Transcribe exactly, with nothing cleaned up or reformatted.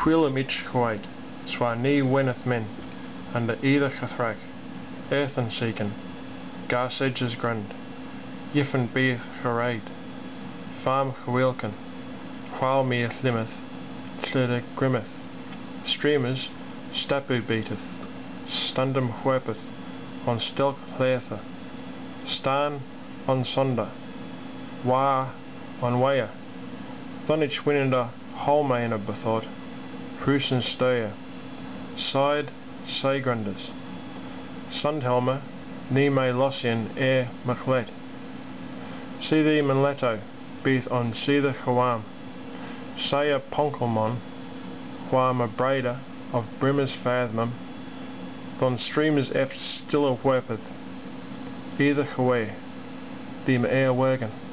Twilum ich chwaid, swa ni winneth min, under either chathrach, earthen seeken, gas edges grund, yiffen beeth charaid, farm chwilken, while meeth limeth, tlida grimmeth, streamers, stapu beateth, stundum wherpeth, on stelk plether, stan on sonder, wa on waya, thonich winnender holmaner bethought, Hrusen stoya, side segrunders, Sundhelmer, ni me lossian air maclet, see thee manletto, beeth on seether chawam, saya ponkelmon, wham a braider of brimmers fathmum, thon streamers eft stiller wherpeth, either chwe, them air wergen.